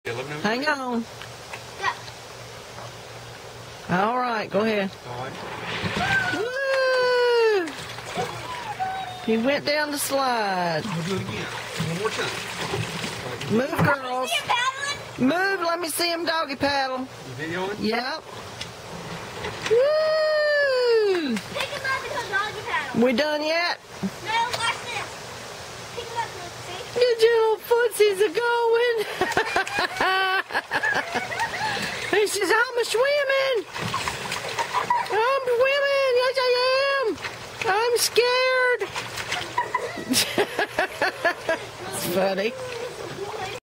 Hang on. All right, go ahead. Woo! He went down the slide. We'll do it again. One more time. Move, girls. Move. Let me see him doggy paddle. You videoing? Yep. Woo! Pick him up and go doggy paddle. We done yet? No, watch this. Pick him up and see. Your little footsies are going. He says, I'm swimming. I'm swimming. Yes, I am. I'm scared. It's funny.